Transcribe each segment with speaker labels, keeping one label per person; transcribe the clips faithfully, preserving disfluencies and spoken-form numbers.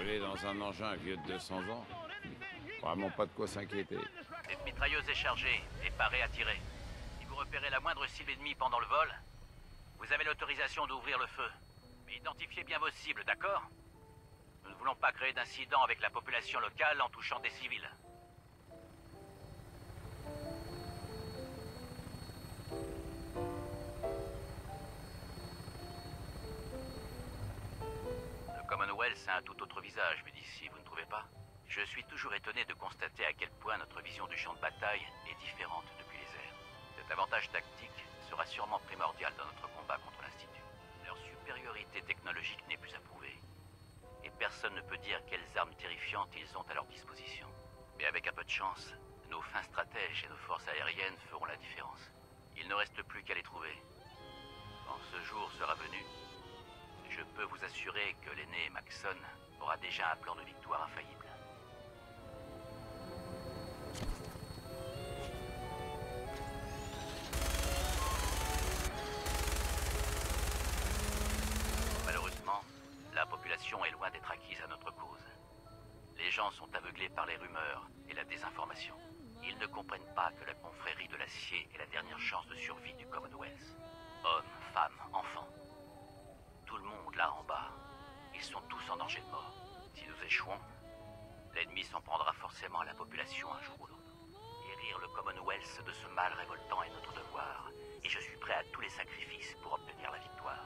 Speaker 1: arriver dans un engin vieux de deux cents ans. Vraiment pas de quoi s'inquiéter.
Speaker 2: Cette mitrailleuse est chargée et parée à tirer. Si vous repérez la moindre cible ennemie pendant le vol, vous avez l'autorisation d'ouvrir le feu. Mais identifiez bien vos cibles, d'accord? Nous ne voulons pas créer d'incidents avec la population locale en touchant des civils. Le Commonwealth a un tout autre visage vu d'ici, vous ne trouvez pas? Je suis toujours étonné de constater à quel point notre vision du champ de bataille est différente depuis les airs. Cet avantage tactique sera sûrement primordial dans notre combat contre l'Institut. Leur supériorité technologique n'est plus à prouver. Et personne ne peut dire quelles armes terrifiantes ils ont à leur disposition. Mais avec un peu de chance, nos fins stratèges et nos forces aériennes feront la différence. Il ne reste plus qu'à les trouver. Quand ce jour sera venu, je peux vous assurer que l'aîné Maxson aura déjà un plan de victoire infaillible. Malheureusement, la population est loin d'être acquise à notre cause. Les gens sont aveuglés par les rumeurs et la désinformation. Ils ne comprennent pas que la confrérie de l'acier est la dernière chance de survie du Commonwealth. Hommes, femmes, enfants. Tout le monde là en bas. Ils sont tous en danger de mort. Si nous échouons, l'ennemi s'en prendra forcément à la population un jour ou l'autre. Guérir le Commonwealth de ce mal révoltant est notre devoir. Et je suis prêt à tous les sacrifices pour obtenir la victoire.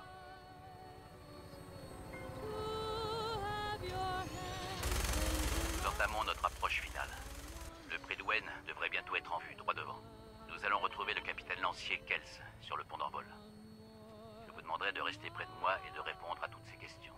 Speaker 2: Nous entamons notre approche finale. Le Predwen devrait bientôt être en vue, droit devant. Nous allons retrouver le capitaine lancier Kels sur le pont d'envol. Je vous demanderai de rester près de moi et de répondre à toutes ces questions.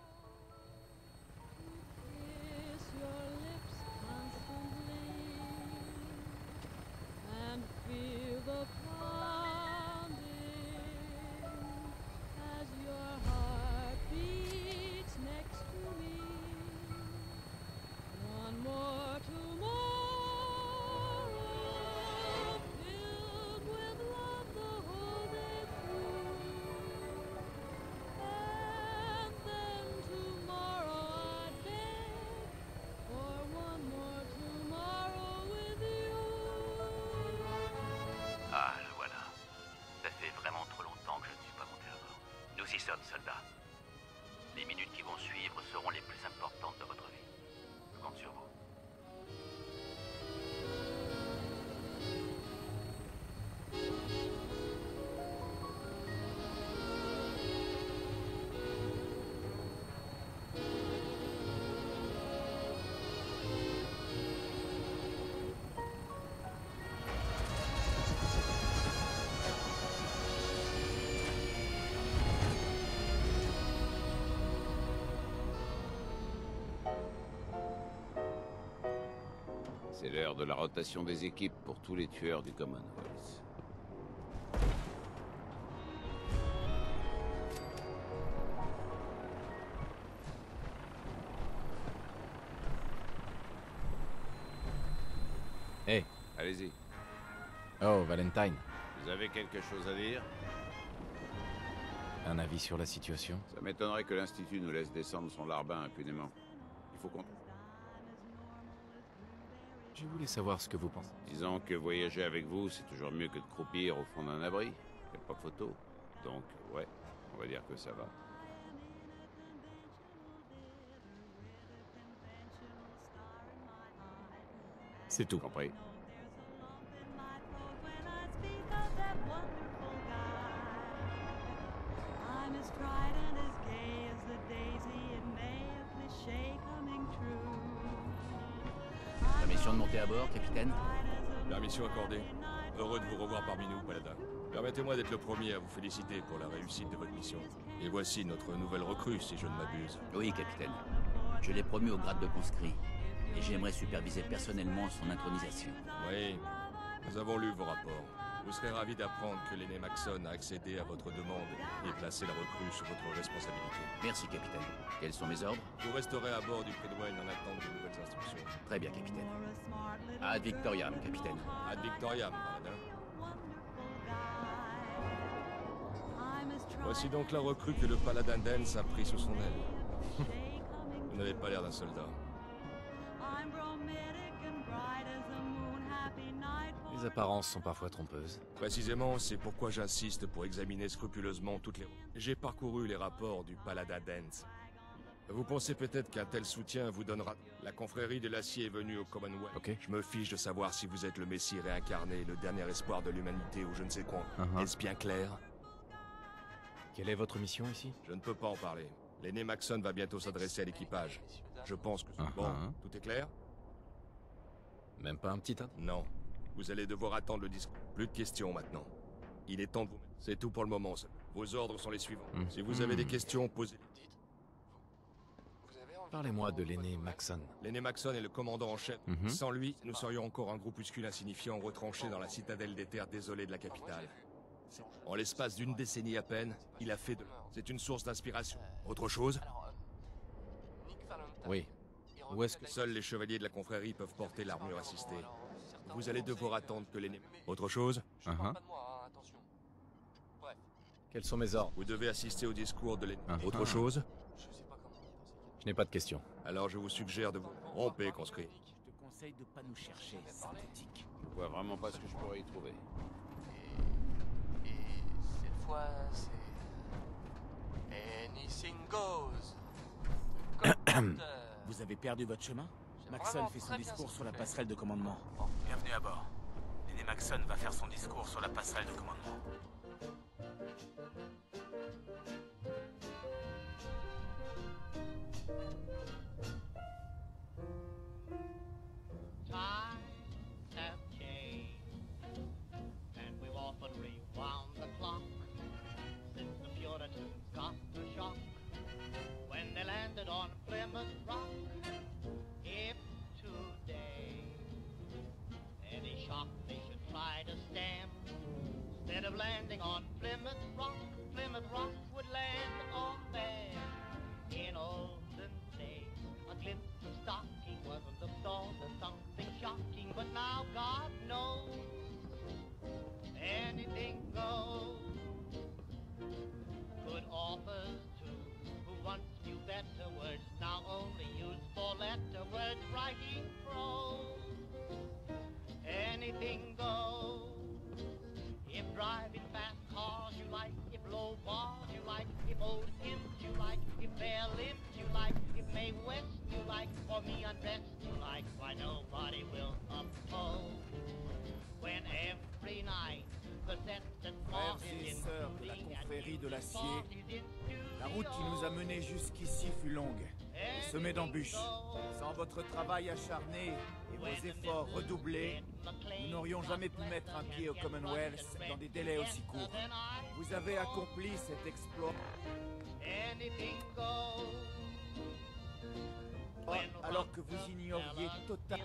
Speaker 2: Ah, le voilà. Ça fait vraiment trop longtemps que je ne suis pas monté à bord. Nous y sommes, soldats. Les minutes qui vont suivre seront les plus importantes de votre vie. Je compte sur vous.
Speaker 1: C'est l'heure de la rotation des équipes pour tous les tueurs du Commonwealth.
Speaker 3: Hé. Hey.
Speaker 1: Allez-y.
Speaker 3: Oh, Valentine.
Speaker 1: Vous avez quelque chose à dire?
Speaker 3: Un avis sur la situation?
Speaker 1: Ça m'étonnerait que l'Institut nous laisse descendre son larbin impunément. Il faut qu'on...
Speaker 3: Je voulais savoir ce que vous pensez.
Speaker 1: Disons que voyager avec vous, c'est toujours mieux que de croupir au fond d'un abri. Y a pas photo. Donc, ouais, on va dire que ça va.
Speaker 3: C'est tout.
Speaker 1: Compris.
Speaker 2: Permission de monter à bord, capitaine?
Speaker 4: Permission accordée. Heureux de vous revoir parmi nous, Paladin. Permettez-moi d'être le premier à vous féliciter pour la réussite de votre mission. Et voici notre nouvelle recrue, si je ne m'abuse.
Speaker 2: Oui, capitaine. Je l'ai promu au grade de conscrit. Et j'aimerais superviser personnellement son intronisation.
Speaker 4: Oui, nous avons lu vos rapports. Vous serez ravis d'apprendre que l'aîné Maxson a accédé à votre demande et placé la recrue sous votre responsabilité.
Speaker 2: Merci, capitaine. Quels sont mes ordres?
Speaker 4: Vous resterez à bord du Predwen en attente de nouvelles instructions.
Speaker 2: Très bien, capitaine. Ad Victoriam, capitaine.
Speaker 4: Ad Victoriam, Paladin. Voici donc la recrue que le Paladin d'Ens a pris sous son aile. Vous n'avez pas l'air d'un soldat.
Speaker 3: Les apparences sont parfois trompeuses.
Speaker 4: Précisément, c'est pourquoi j'insiste pour examiner scrupuleusement toutes les... J'ai parcouru les rapports du Paladin Dance. Vous pensez peut-être qu'un tel soutien vous donnera... La confrérie de l'acier est venue au Commonwealth.
Speaker 3: Ok.
Speaker 4: Je me fiche de savoir si vous êtes le Messie réincarné, le dernier espoir de l'humanité ou je ne sais quoi.
Speaker 3: Uh-huh.
Speaker 4: Est-ce bien clair?
Speaker 3: Quelle est votre mission ici?
Speaker 4: Je ne peux pas en parler. L'aîné Maxon va bientôt s'adresser à l'équipage. Je pense que c'est
Speaker 3: Uh-huh.
Speaker 4: bon. Tout est clair?
Speaker 3: Même pas un petit tas?
Speaker 4: Non. Vous allez devoir attendre le discours. Plus de questions maintenant. Il est temps de vous... C'est tout pour le moment. Vos ordres sont les suivants.
Speaker 3: Mm.
Speaker 4: Si vous avez des questions, posez-les.
Speaker 3: Parlez-moi de l'aîné Maxon.
Speaker 4: L'aîné Maxon est le commandant en chef.
Speaker 3: Mhm.
Speaker 4: Sans lui, nous serions encore un groupuscule insignifiant retranché dans la citadelle des terres désolées de la capitale. En l'espace d'une décennie à peine, il a fait de... C'est une source d'inspiration. Autre chose?
Speaker 3: Oui. Où est-ce que...
Speaker 4: Seuls les chevaliers de la confrérie peuvent porter l'armure assistée. Vous allez devoir attendre que l'aîné... Autre chose?
Speaker 3: Uh-huh. Quels sont mes ordres?
Speaker 4: Vous devez assister au discours de l'aîné.
Speaker 3: Uh-huh.
Speaker 4: Autre chose?
Speaker 3: Je n'ai pas de questions.
Speaker 4: Alors je vous suggère de vous romper, conscrit.
Speaker 5: Je te conseille de pas nous chercher, synthétique.
Speaker 1: Je vois vraiment pas ce que je pourrais y trouver.
Speaker 6: Et, et cette fois, c'est... Anything goes. Comme, euh,
Speaker 5: Vous avez perdu votre chemin?
Speaker 6: J'aime
Speaker 5: Maxon
Speaker 6: vraiment
Speaker 5: fait son
Speaker 6: très bien
Speaker 5: discours
Speaker 6: ce
Speaker 5: sur la
Speaker 6: qu'il fait.
Speaker 5: passerelle de commandement.
Speaker 7: Bienvenue à bord. L'aîné Maxon va faire son discours sur la passerelle de commandement.
Speaker 8: Times have changed, and we've often rewound the clock since the Puritans got the shock when they landed on Plymouth Rock. If today any shock they should try to stem, instead of landing on Plymouth Rock, Plymouth Rock would land on them. In olden days, a glimpse of stocking wasn't the thought of something shocking, but now God knows anything goes. Good authors too, who once knew better words, now only use four-letter words, writing prose. Anything goes. If driving fast cars you like, if low bars you like, if old hymns you like, if bare limbs you like, if Mae West you like, or me undressed you like, why nobody will oppose. When every night the sets and
Speaker 5: Frères et sœurs de la confrérie de l'acier, la route qui nous a menés jusqu'ici fut longue et semée d'embûches. Sans votre travail acharné et vos efforts redoublés, nous n'aurions jamais pu mettre un pied au Commonwealth dans des délais aussi courts. Vous avez accompli cet exploit alors que vous ignoriez totalement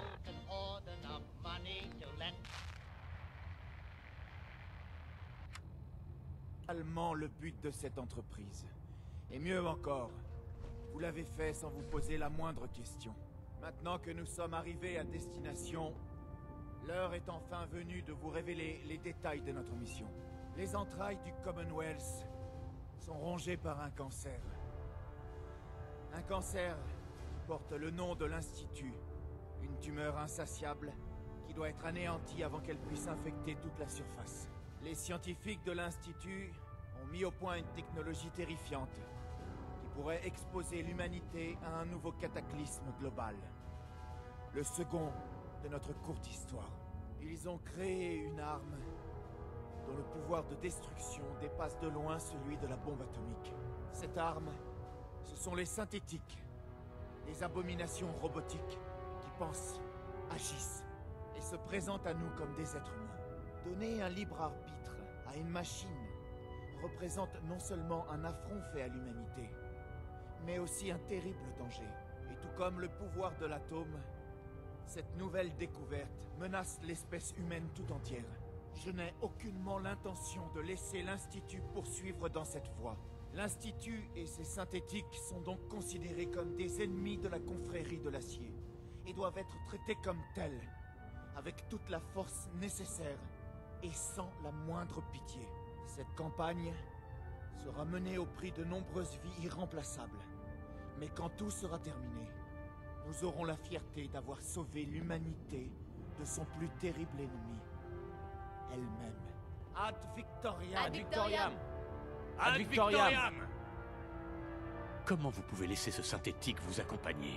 Speaker 5: le but de cette entreprise. Et mieux encore, vous l'avez fait sans vous poser la moindre question. Maintenant que nous sommes arrivés à destination, l'heure est enfin venue de vous révéler les détails de notre mission. Les entrailles du Commonwealth sont rongées par un cancer. Un cancer qui porte le nom de l'Institut. Une tumeur insatiable qui doit être anéantie avant qu'elle puisse infecter toute la surface. Les scientifiques de l'Institut ont mis au point une technologie terrifiante qui pourrait exposer l'humanité à un nouveau cataclysme global. Le second de notre courte histoire. Ils ont créé une arme dont le pouvoir de destruction dépasse de loin celui de la bombe atomique. Cette arme, ce sont les synthétiques, les abominations robotiques qui pensent, agissent et se présentent à nous comme des êtres humains. Donner un libre arbitre à une machine représente non seulement un affront fait à l'humanité, mais aussi un terrible danger. Et tout comme le pouvoir de l'atome, cette nouvelle découverte menace l'espèce humaine tout entière. Je n'ai aucunement l'intention de laisser l'Institut poursuivre dans cette voie. L'Institut et ses synthétiques sont donc considérés comme des ennemis de la confrérie de l'acier et doivent être traités comme tels, avec toute la force nécessaire et sans la moindre pitié. Cette campagne sera menée au prix de nombreuses vies irremplaçables. Mais quand tout sera terminé, nous aurons la fierté d'avoir sauvé l'humanité de son plus terrible ennemi, elle-même. Ad Victoriam!
Speaker 9: Ad Victoriam!
Speaker 7: Ad Victoriam!
Speaker 10: Comment vous pouvez laisser ce synthétique vous accompagner?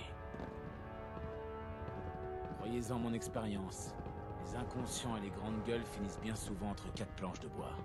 Speaker 11: Croyez-en mon expérience. Les inconscients et les grandes gueules finissent bien souvent entre quatre planches de bois.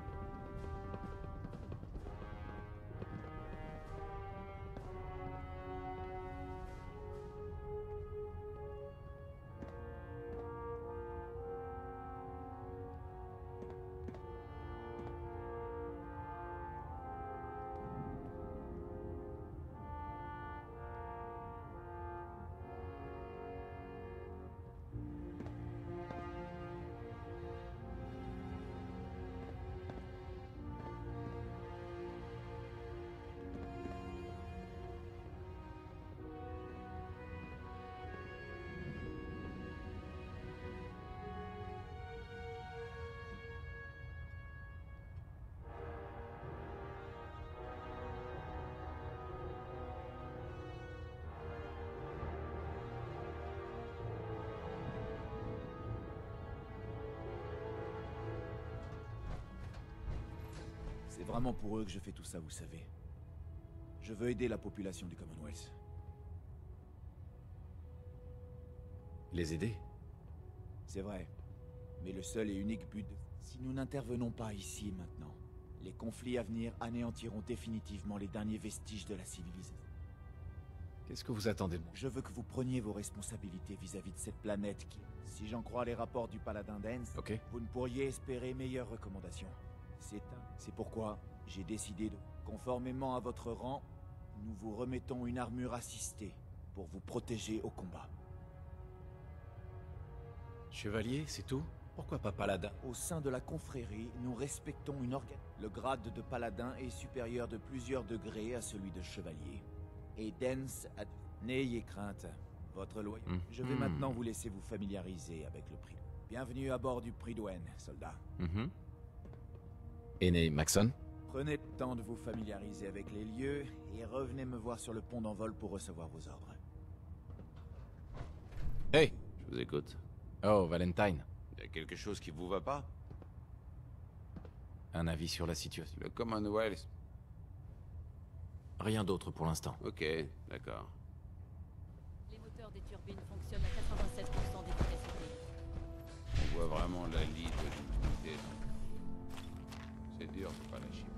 Speaker 5: C'est vraiment pour eux que je fais tout ça, vous savez. Je veux aider la population du Commonwealth.
Speaker 3: Les aider?
Speaker 5: C'est vrai. Mais le seul et unique but... Si nous n'intervenons pas ici maintenant, les conflits à venir anéantiront définitivement les derniers vestiges de la civilisation.
Speaker 3: Qu'est-ce que vous attendez de moi?
Speaker 5: Je veux que vous preniez vos responsabilités vis-à-vis de cette planète qui... Si j'en crois les rapports du Paladin Dance,
Speaker 3: Ok.
Speaker 5: vous ne pourriez espérer meilleures recommandations. C'est un... C'est pourquoi j'ai décidé de... Conformément à votre rang, nous vous remettons une armure assistée pour vous protéger au combat.
Speaker 3: Chevalier, c'est tout? Pourquoi pas paladin?
Speaker 5: Au sein de la confrérie, nous respectons une organe. Le grade de paladin est supérieur de plusieurs degrés à celui de chevalier. Et Dance a... N'ayez crainte, votre loyer.
Speaker 3: Mmh.
Speaker 5: Je vais
Speaker 3: mmh.
Speaker 5: maintenant vous laisser vous familiariser avec le prix. Bienvenue à bord du Prydwen, soldat.
Speaker 3: Mmh. Aîné Maxon?
Speaker 5: Prenez le temps de vous familiariser avec les lieux et revenez me voir sur le pont d'envol pour recevoir vos ordres.
Speaker 3: Hey!
Speaker 1: Je vous écoute.
Speaker 3: Oh, Valentine.
Speaker 1: Il y a quelque chose qui vous va pas?
Speaker 3: Un avis sur la situation?
Speaker 1: Le Commonwealth.
Speaker 3: Rien d'autre pour l'instant.
Speaker 1: Ok, d'accord.
Speaker 9: Les moteurs des turbines fonctionnent à quatre-vingt-sept pour cent d'efficacité.
Speaker 1: On voit vraiment la lie de l'humanité. C'est dur, c'est pas la chimie.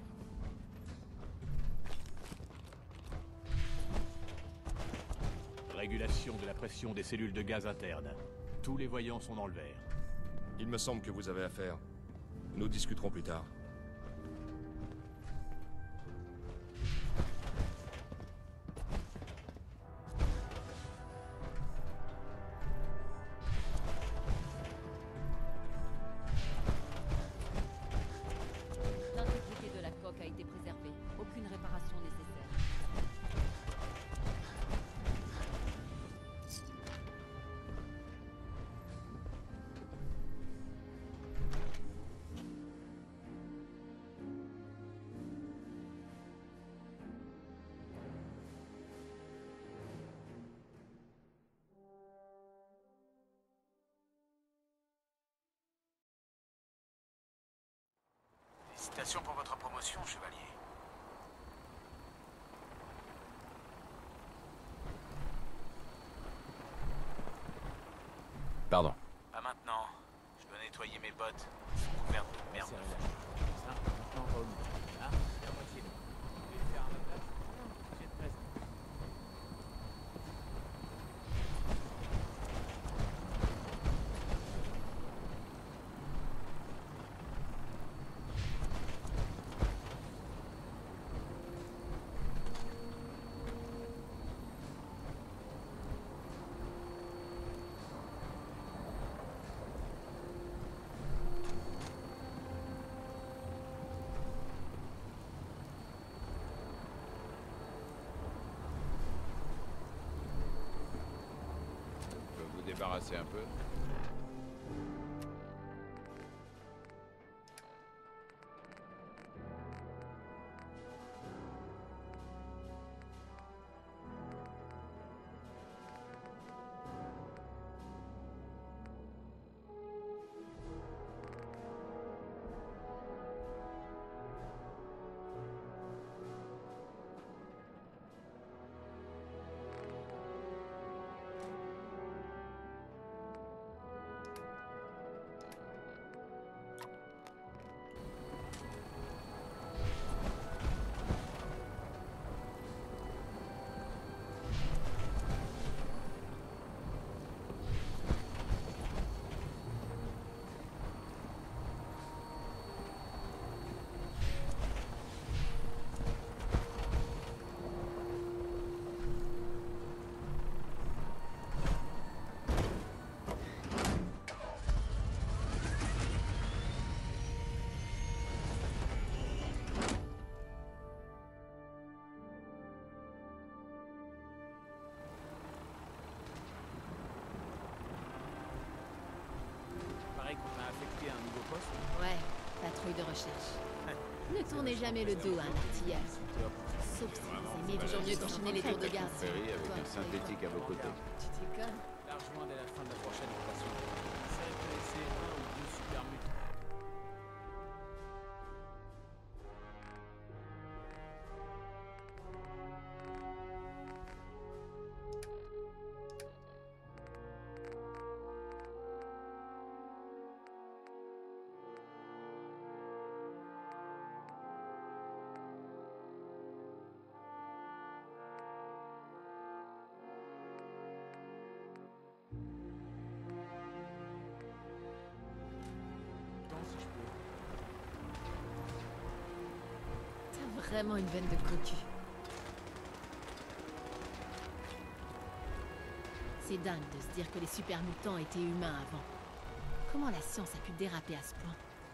Speaker 10: Régulation de la pression des cellules de gaz internes. Tous les voyants sont dans le vert.
Speaker 4: Il me semble que vous avez affaire. Nous discuterons plus tard.
Speaker 9: L'intégrité de la coque a été préservée. Aucune réparation nécessaire.
Speaker 7: Félicitations pour votre promotion, chevalier.
Speaker 3: Pardon.
Speaker 7: Pas maintenant. Je dois nettoyer mes bottes. Elles sont couvertes de merde.
Speaker 11: Ça, maintenant, on va au milieu. Là, c'est la moitié. Vous voulez le faire à ma place? Non, j'ai de raison.
Speaker 1: Je peux vous débarrasser un peu.
Speaker 9: patrouille de recherche. Ne tournez jamais le dos à un artilleur. Sauf si vous aimez toujours mieux qu'enchaîner les tours de garde.
Speaker 1: Ferry avec un synthétique à vos côtés.
Speaker 9: Tu déconnes?
Speaker 11: La rejoint dès la fin de la prochaine rotation. Celle que c'est un ou deux super mutants.
Speaker 9: T'as vraiment une veine de cocu. C'est dingue de se dire que les super mutants étaient humains avant. Comment la science a pu déraper à ce point?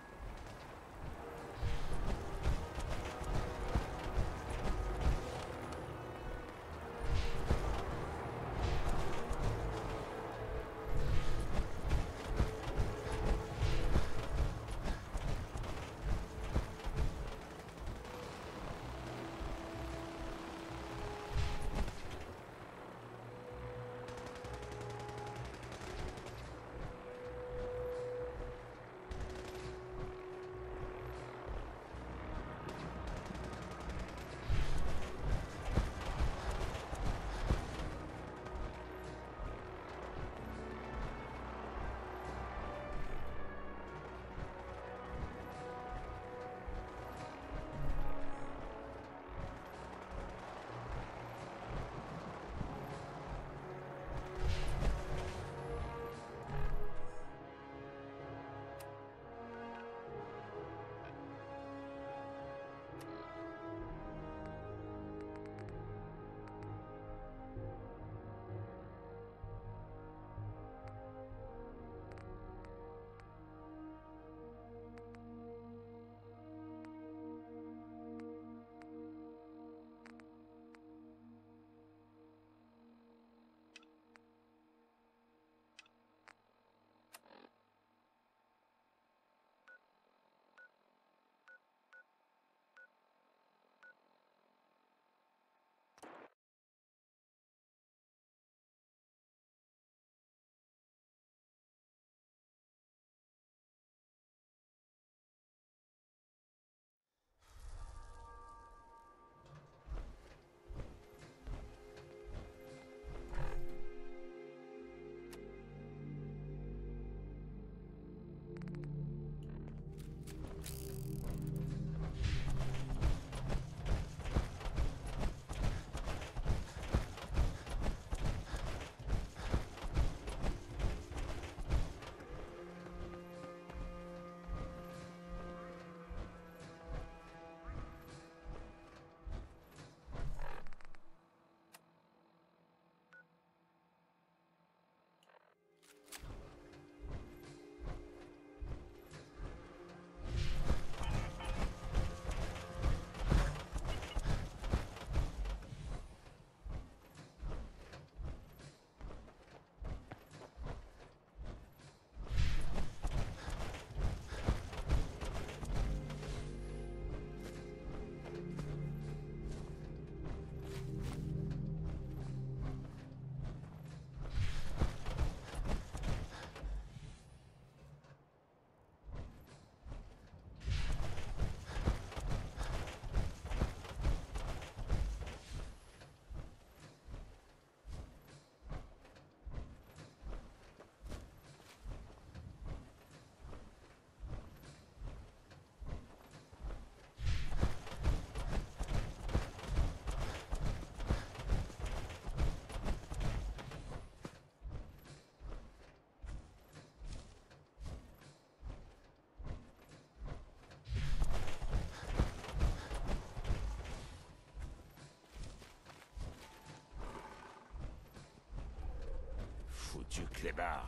Speaker 1: Foutu clébard.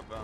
Speaker 1: là-bas.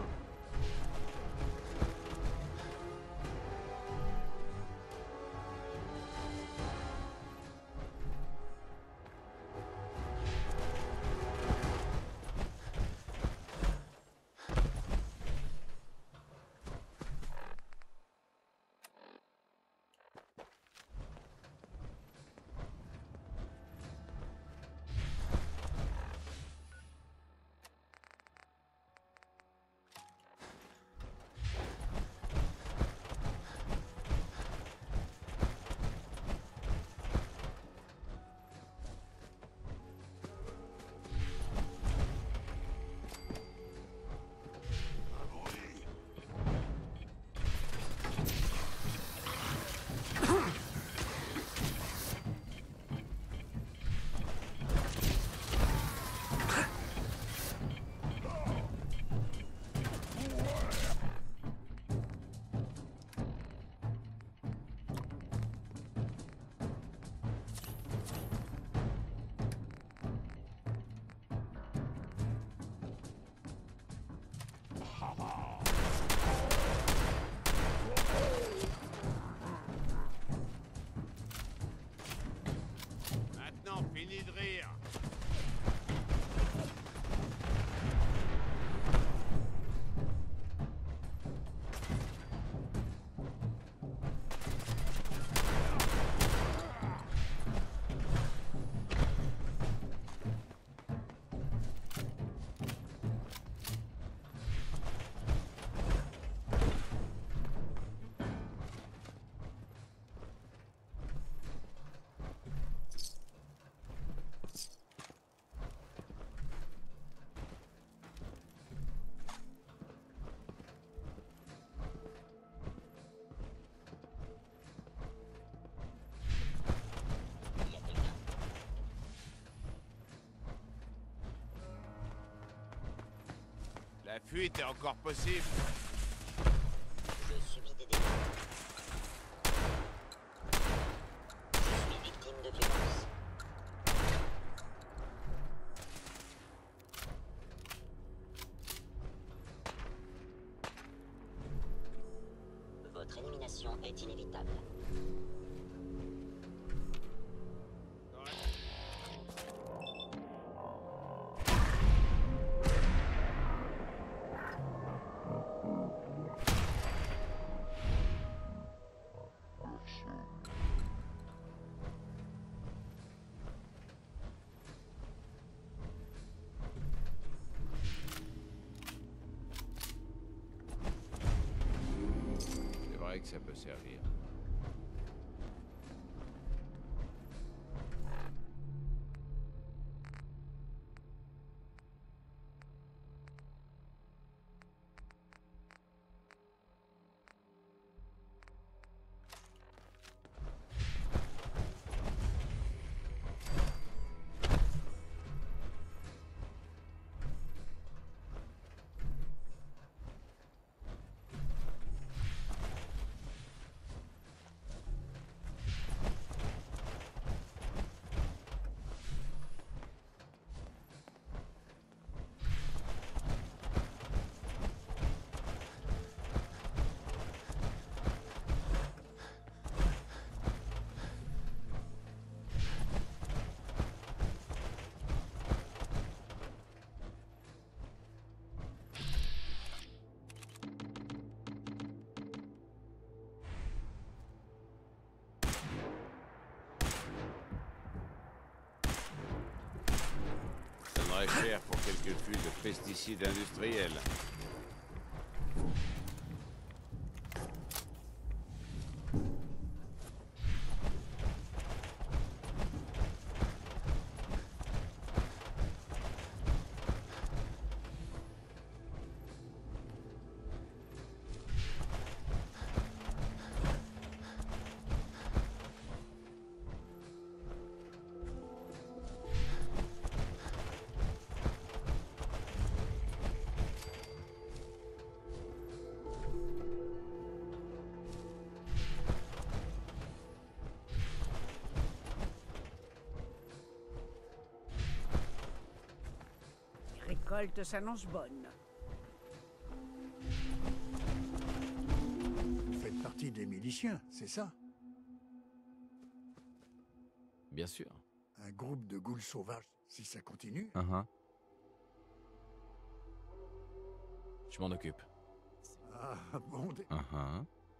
Speaker 1: Maintenant, fini de rire. La fuite est encore possible.
Speaker 12: Je subis des dégâts. Je suis victime de violence. Votre élimination est inévitable.
Speaker 1: C'est vrai que ça peut servir. Ça donnerait cher pour quelques flux de pesticides industriels.
Speaker 13: La récolte s'annonce bonne. des miliciens, c'est ça?
Speaker 3: Bien sûr.
Speaker 13: Un groupe de ghouls sauvages, si ça continue?
Speaker 3: Uh-huh. Je m'en occupe.
Speaker 13: Ah, bon...
Speaker 3: Uh-huh.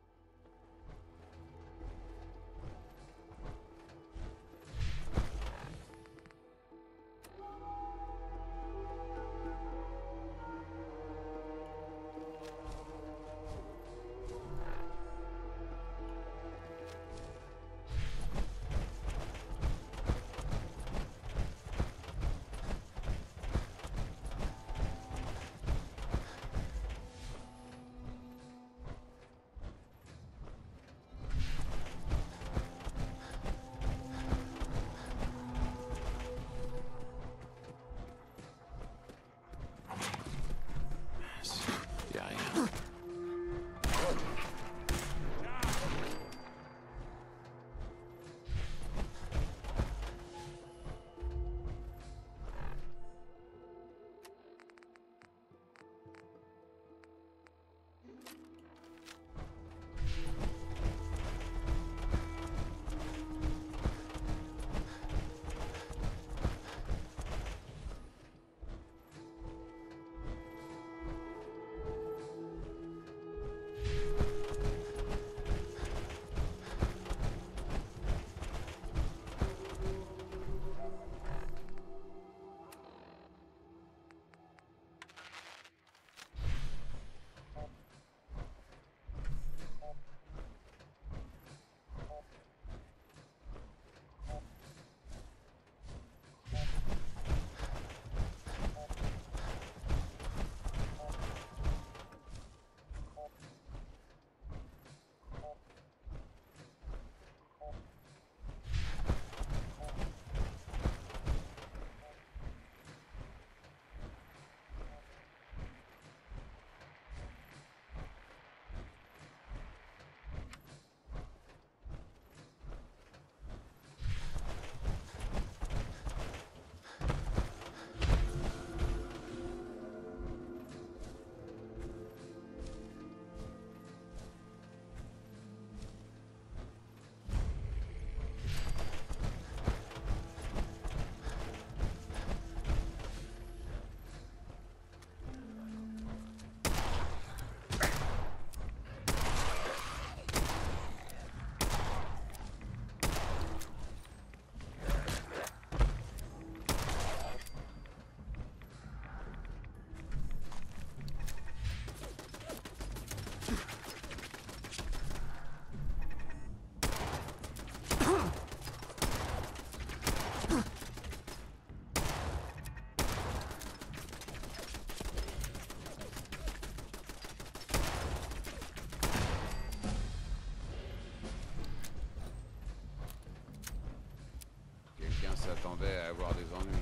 Speaker 1: S'attendait à avoir des ennuis.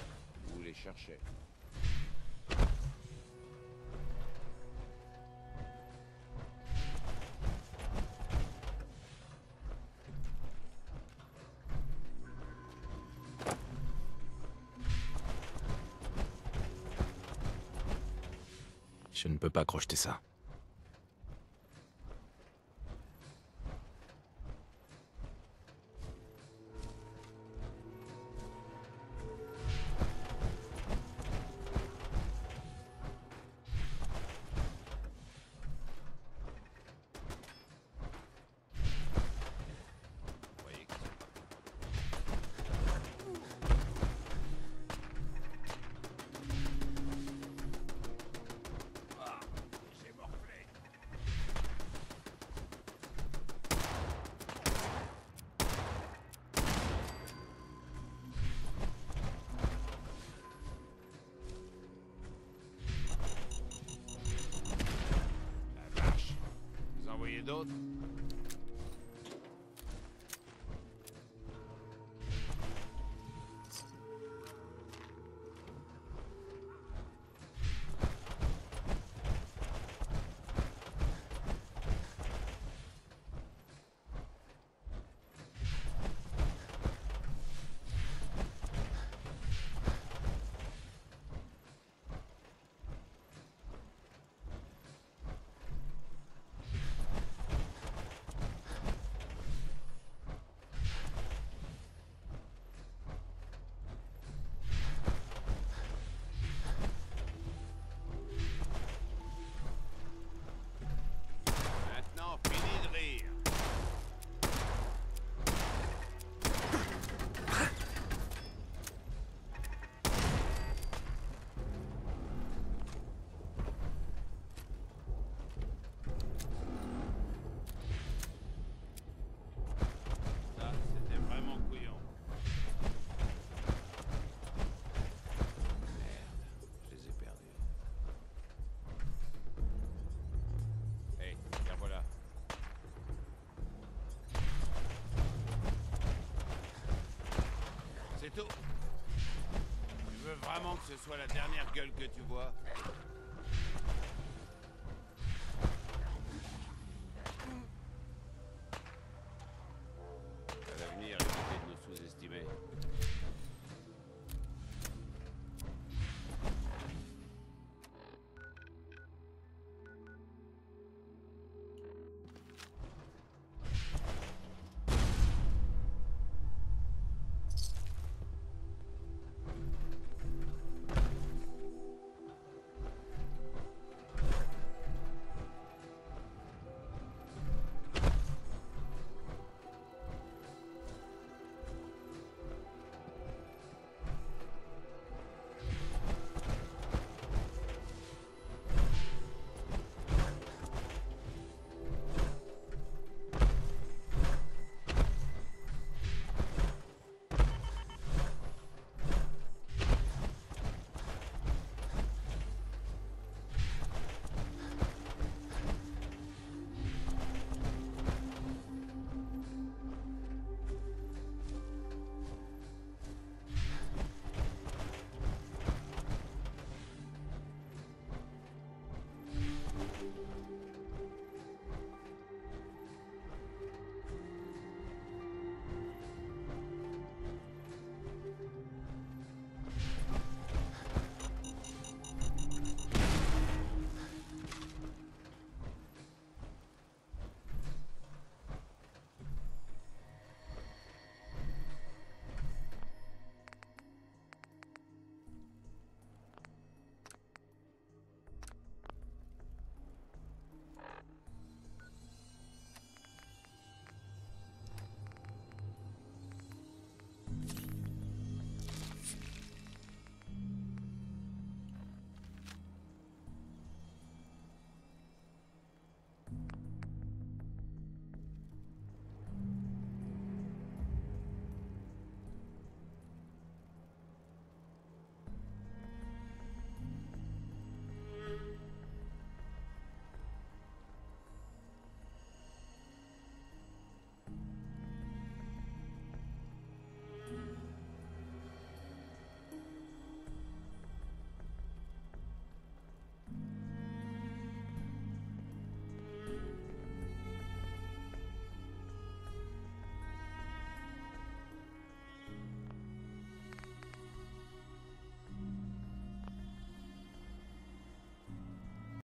Speaker 1: Ou les cherchait.
Speaker 3: Je ne peux pas crocheter ça.
Speaker 1: D'autres? que ce soit la dernière gueule que tu vois.